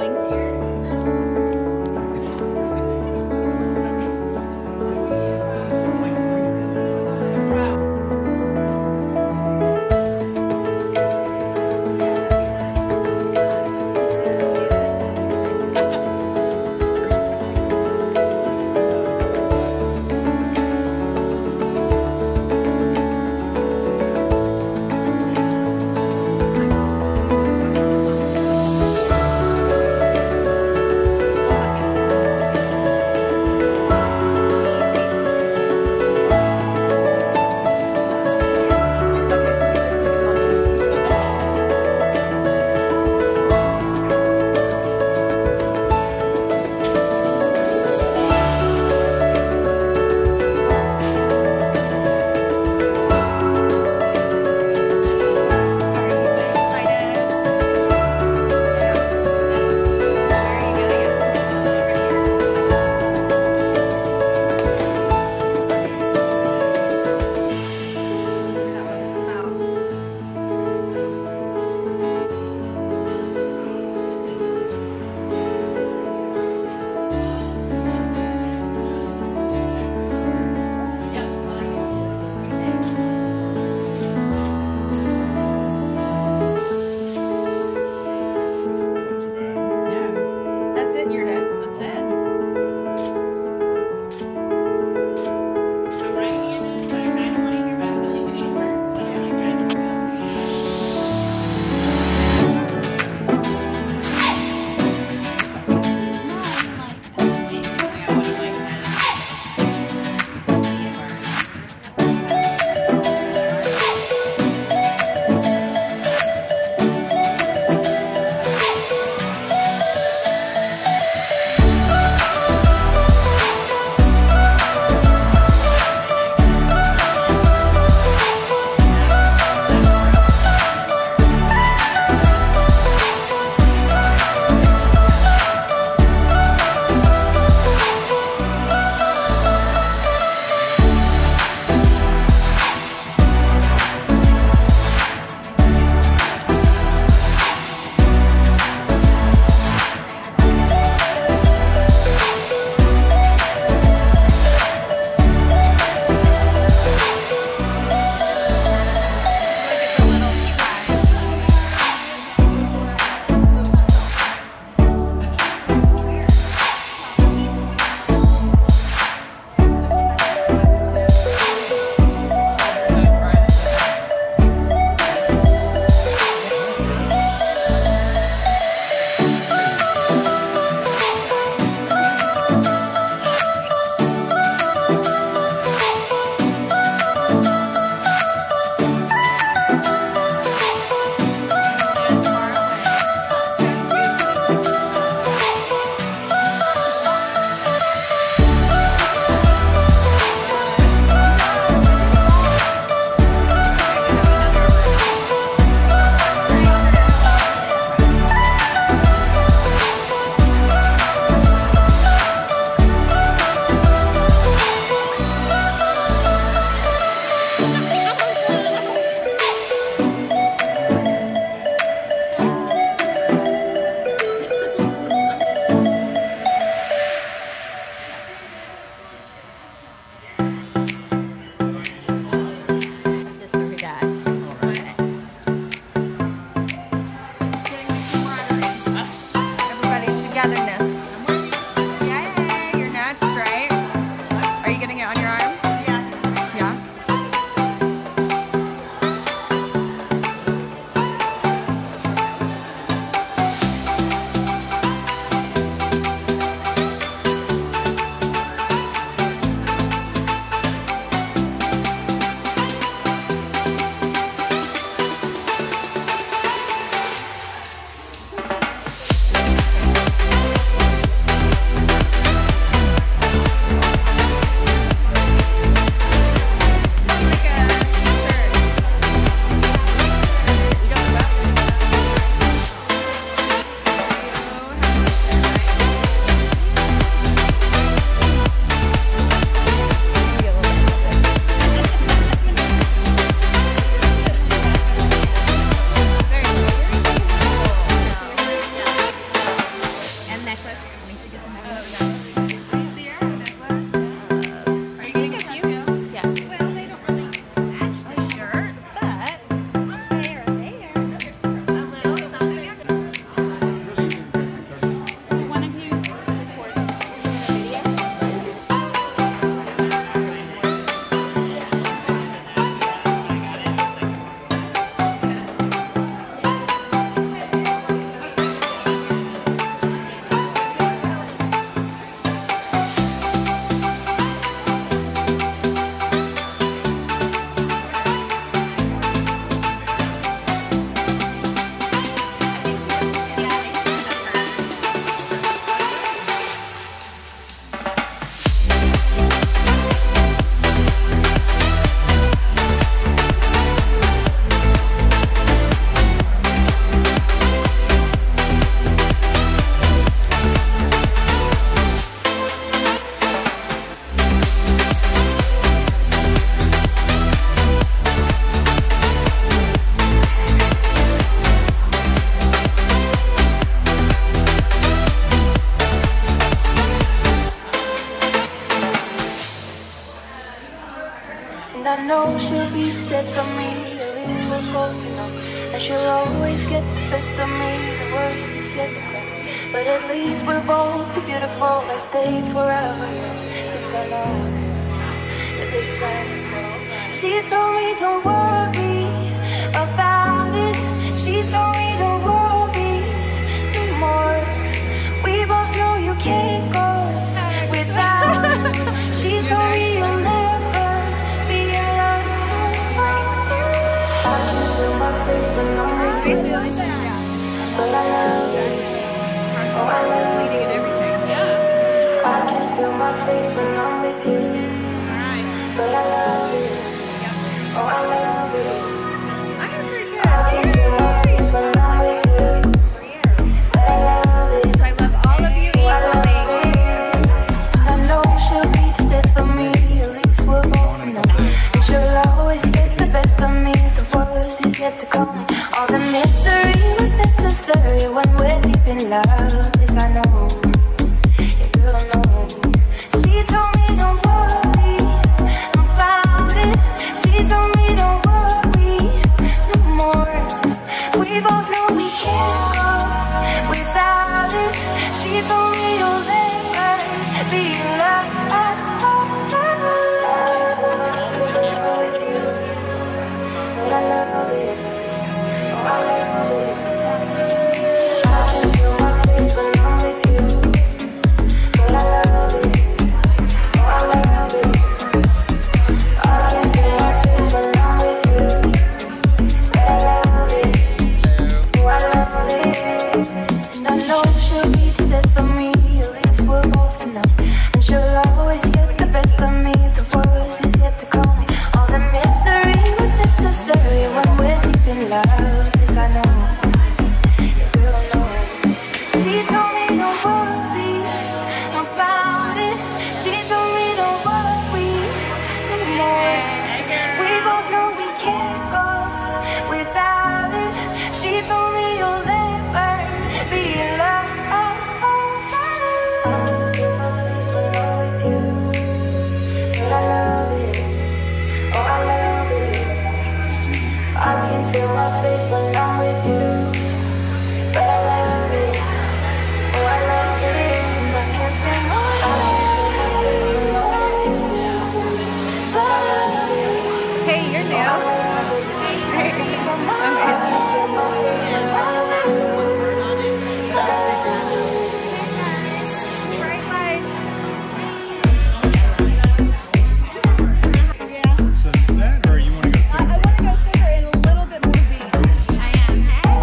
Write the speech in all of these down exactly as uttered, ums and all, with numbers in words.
Bye. know she'll be there for me, at least we're both know. And she'll always get the best of me, the worst is yet to come. But at least we'll both be beautiful and stay forever young. This I know, this I know. She told me don't worry about it. She told me don't worry no more. We both know you can't go without it. She told me you'll never be alone. I can feel my face when I'm with you, but I love it. Oh, I love it. I can feel my face when I'm with you, but I love it. Oh, I love it. I can feel my face when I'm with you, but I love it. I love all of you equally. I know she'll be there for me, at least we'll both know. And she'll always get the best of me, the worst is yet to come. All the misery was necessary when we're deep in love. This I know, yeah, girl, I know. She told me don't worry about it. She told me don't worry no more. We both know we can't go without it. She told me you'll never be alone. But I love it. Oh, I love it. I can feel my face when I'm with you, but I love it. Oh, I love it. I can feel my face when I'm with you, but I love it. Oh, I love it. And I know she'll be there for me, at least we're both enough. And she'll always get the best of me, the worst is yet to come. All the misery was necessary when we're deep in love. This I know, yeah, girl, I know. She told me don't worry about it. She told me don't worry no more. We both know we can't go without it. She told me you'll never be alone. I can feel my face when I'm with you, but I love it. Oh, I love it. I can feel my face when I'm with you, but I love it. Oh, I love it. I can feel my face when I'm with you, but I love it. Hey, you're new. I can feel my face when I'm with you, but I love it. Bright lights. So that, or you want to go I, I want to go thicker and a little bit more beat. I am.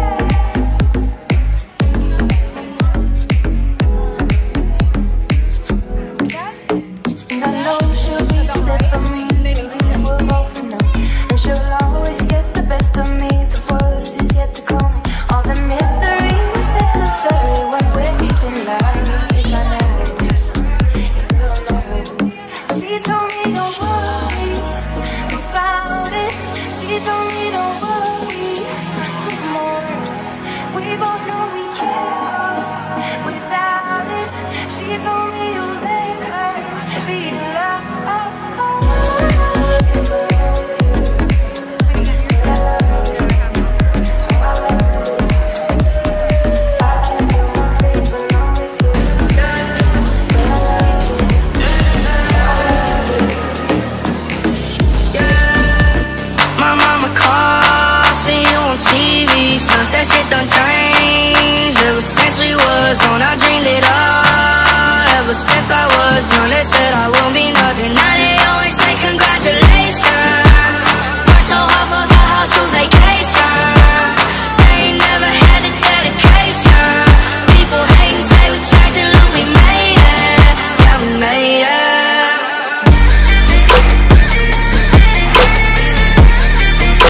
And I know she'll be there for me, at least we'll both know. And she'll always get the best of me, the worst is yet to come. All the misery was necessary when we're deep in love. Yes, I know, yeah, girl, I know. She told me don't worry about it. She told me don't worry no more. We both know we can't go without it. She told me you'll never be alone. My mama calls, see you on T V. Sunset shit done changed. Ever since we was on, I dreamed it all. Ever since I was young, they said I won't be nothing. Now they always say congrats.